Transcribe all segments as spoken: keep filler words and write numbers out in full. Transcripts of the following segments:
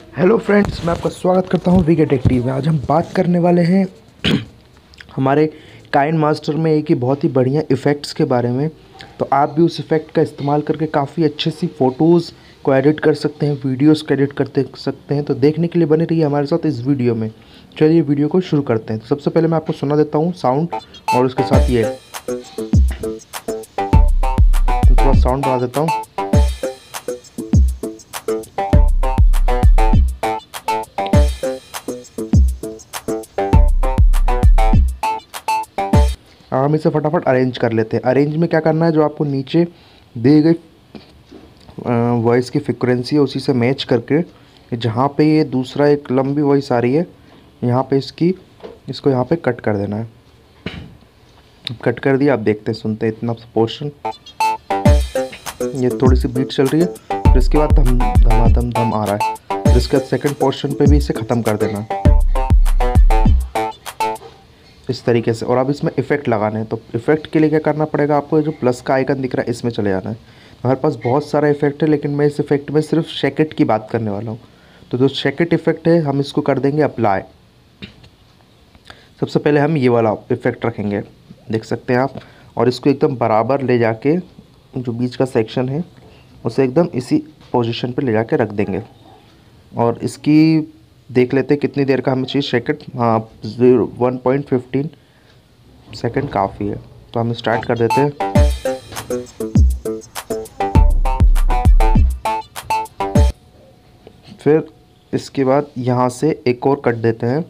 Hello friends, मैं आपका स्वागत करता हूं वीके टेक टीवी में। आज हम बात करने वाले हैं हमारे काइन मास्टर में एक ही बहुत ही बढ़िया इफ़ेक्ट्स के बारे में। तो आप भी उस इफ़ेक्ट का इस्तेमाल करके काफ़ी अच्छे सी फ़ोटोज़ को एडिट कर सकते हैं, वीडियोस को एडिट करते सकते हैं। तो देखने के लिए बने रहिए हमारे साथ इस वीडियो में। चलिए वीडियो को शुरू करते हैं। तो सबसे पहले मैं आपको सुना देता हूँ साउंड, और उसके साथ ये थोड़ा साउंड बढ़ा देता हूँ। हम इसे फटाफट अरेंज कर लेते हैं। अरेंज में क्या करना है, जो आपको नीचे दी गई वॉइस की फ्रिक्वेंसी है उसी से मैच करके जहाँ पे ये दूसरा एक लंबी वॉइस आ रही है, यहाँ पे इसकी इसको यहाँ पे कट कर देना है। कट कर दिया। आप देखते हैं, सुनते हैं इतना पोर्शन। ये थोड़ी सी बीट चल रही है, फिर इसके बाद धम धमाधम धम आ रहा है। फिर इसके बाद सेकेंड पोर्शन पे भी इसे ख़त्म कर देना है इस तरीके से। और अब इसमें इफ़ेक्ट लगाने हैं। तो इफ़ेक्ट के लिए क्या करना पड़ेगा, आपको जो प्लस का आइकन दिख रहा है इसमें चले जाना है। हमारे पास बहुत सारा इफ़ेक्ट है, लेकिन मैं इस इफ़ेक्ट में सिर्फ शेकेट की बात करने वाला हूँ। तो जो शेकेट इफ़ेक्ट है हम इसको कर देंगे अप्लाई। सबसे पहले हम ये वाला इफ़ेक्ट रखेंगे, देख सकते हैं आप। और इसको एकदम बराबर ले जाके जो बीच का सेक्शन है उसे एकदम इसी पोजीशन पे ले जाके रख देंगे। और इसकी देख लेते हैं कितनी देर का हमें चाहिए शेकेट। हाँ, वन पॉइंट फिफ्टीन सेकेंड काफ़ी है। तो हम स्टार्ट कर देते हैं। फिर इसके बाद यहाँ से एक और कट देते हैं।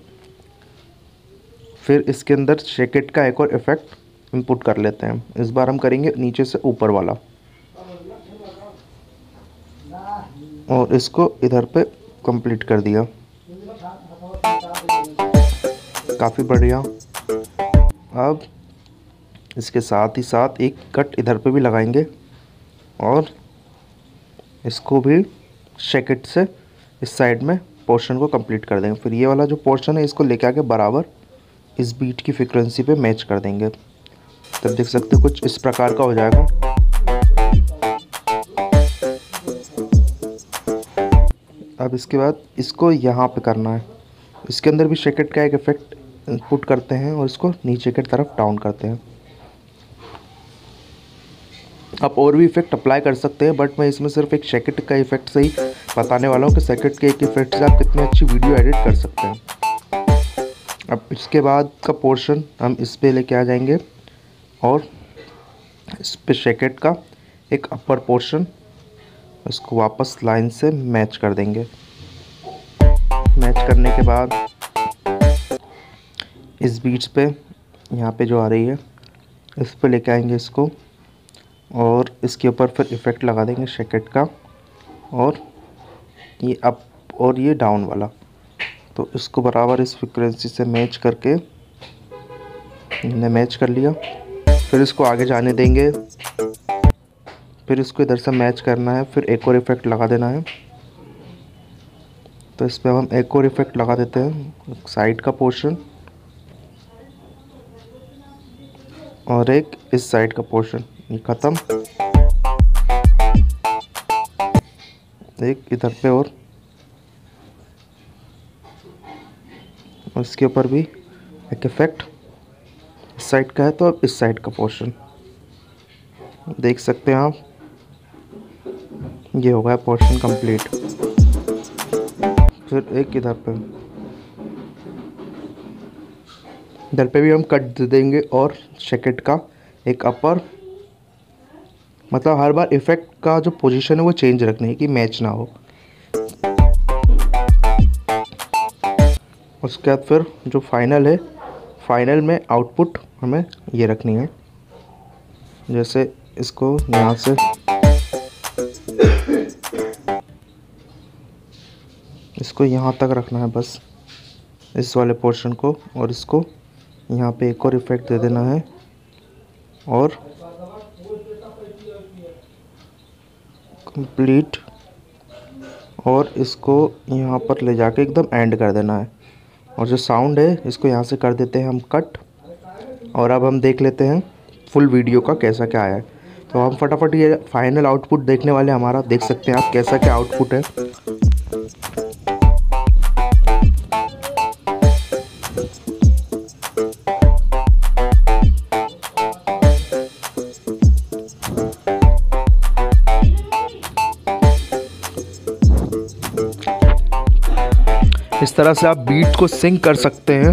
फिर इसके अंदर शेकेट का एक और इफ़ेक्ट इनपुट कर लेते हैं। इस बार हम करेंगे नीचे से ऊपर वाला, और इसको इधर पे कंप्लीट कर दिया। काफ़ी बढ़िया। अब इसके साथ ही साथ एक कट इधर पे भी लगाएंगे, और इसको भी शेकेट से इस साइड में पोर्शन को कंप्लीट कर देंगे। फिर ये वाला जो पोर्शन है इसको लेके आके बराबर इस बीट की फ्रीक्वेंसी पे मैच कर देंगे। तब देख सकते हो कुछ इस प्रकार का हो जाएगा। अब इसके बाद इसको यहाँ पे करना है। इसके अंदर भी शेकेट का एक इफ़ेक्ट इनपुट करते हैं और इसको नीचे की तरफ डाउन करते हैं। आप और भी इफ़ेक्ट अप्लाई कर सकते हैं, बट मैं इसमें सिर्फ एक शेकेट का इफ़ेक्ट से ही बताने वाला हूँ कि शेकेट के एक इफ़ेक्ट से आप कितनी अच्छी वीडियो एडिट कर सकते हैं। अब इसके बाद का पोर्शन हम इस पे लेके आ जाएंगे, और इस पे शेकेट का एक अपर पोर्शन इसको वापस लाइन से मैच कर देंगे। मैच करने के बाद इस बीट्स पे यहाँ पे जो आ रही है इस पे लेके आएंगे इसको, और इसके ऊपर फिर इफ़ेक्ट लगा देंगे शेकेट का, और ये अप और ये डाउन वाला। तो इसको बराबर इस फ्रीक्वेंसी से मैच करके हमने मैच कर लिया। फिर इसको आगे जाने देंगे। फिर इसको इधर से मैच करना है, फिर एक और इफ़ेक्ट लगा देना है। तो इस पर हम एक और इफ़ेक्ट लगा देते हैं, साइड का पोर्शन और एक इस साइड का पोर्शन। ये ख़त्म। एक इधर पे और इसके ऊपर भी एक इफ़ेक्ट इस साइड का है, तो अब इस साइड का पोर्शन देख सकते हैं आप। ये हो गया पोर्शन कंप्लीट। फिर एक इधर पे इधर पे भी हम कट दे देंगे, और शेकेट का एक अपर, मतलब हर बार इफ़ेक्ट का जो पोजीशन है वो चेंज रखनी है कि मैच ना हो। उसके बाद फिर जो फाइनल है, फाइनल में आउटपुट हमें ये रखनी है। जैसे इसको यहाँ से इसको यहाँ तक रखना है बस, इस वाले पोर्शन को, और इसको यहाँ पे एक और इफ़ेक्ट दे देना है, और कंप्लीट, और इसको यहाँ पर ले जाके एकदम एंड कर देना है। और जो साउंड है इसको यहाँ से कर देते हैं हम कट। और अब हम देख लेते हैं फुल वीडियो का कैसा क्या आया है। तो हम फटाफट ये फाइनल आउटपुट देखने वाले हमारा, देख सकते हैं आप कैसा क्या आउटपुट है। इस तरह से आप बीट को सिंक कर सकते हैं।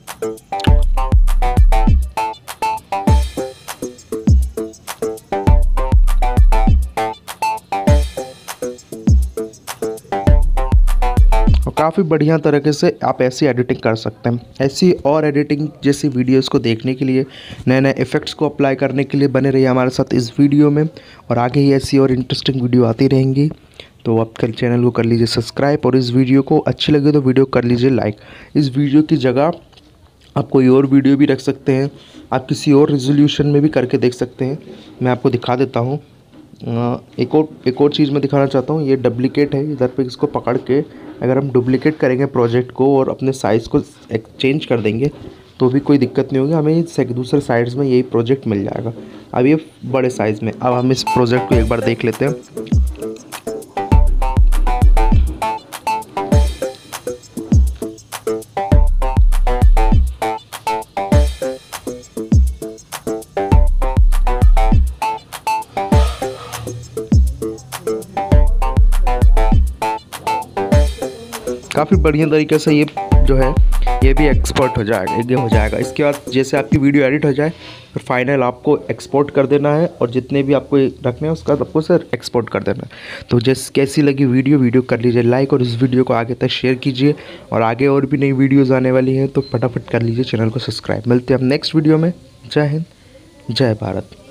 काफ़ी बढ़िया तरीके से आप ऐसी एडिटिंग कर सकते हैं। ऐसी और एडिटिंग जैसी वीडियोस को देखने के लिए, नए नए इफ़ेक्ट्स को अप्लाई करने के लिए बने रहिए हमारे साथ इस वीडियो में, और आगे ही ऐसी और इंटरेस्टिंग वीडियो आती रहेंगी। तो आप कल चैनल को कर लीजिए सब्सक्राइब, और इस वीडियो को अच्छी लगे तो वीडियो कर लीजिए लाइक। इस वीडियो की जगह आप कोई और वीडियो भी रख सकते हैं, आप किसी और रेजोल्यूशन में भी करके देख सकते हैं। मैं आपको दिखा देता हूँ। एक और एक और चीज़ मैं दिखाना चाहता हूँ। ये डुप्लीकेट है, इधर पे इसको पकड़ के अगर हम डुप्लीकेट करेंगे प्रोजेक्ट को और अपने साइज़ को एक्सचेंज कर देंगे तो भी कोई दिक्कत नहीं होगी, हमें दूसरे साइड्स में यही प्रोजेक्ट मिल जाएगा। अब ये बड़े साइज़ में। अब हम इस प्रोजेक्ट को एक बार देख लेते हैं। काफ़ी बढ़िया तरीके से ये जो है ये भी एक्सपोर्ट हो जाएगा, ये हो जाएगा। इसके बाद जैसे आपकी वीडियो एडिट हो जाए फिर फाइनल आपको एक्सपोर्ट कर देना है, और जितने भी आपको रखने हैं उसका आपको सर एक्सपोर्ट कर देना है। तो जैसे कैसी लगी वीडियो वीडियो कर लीजिए लाइक, और इस वीडियो को आगे तक शेयर कीजिए, और आगे और भी नई वीडियोज़ आने वाली हैं तो फटाफट कर लीजिए चैनल को सब्सक्राइब। मिलते हैं अब नेक्स्ट वीडियो में। जय हिंद, जय भारत।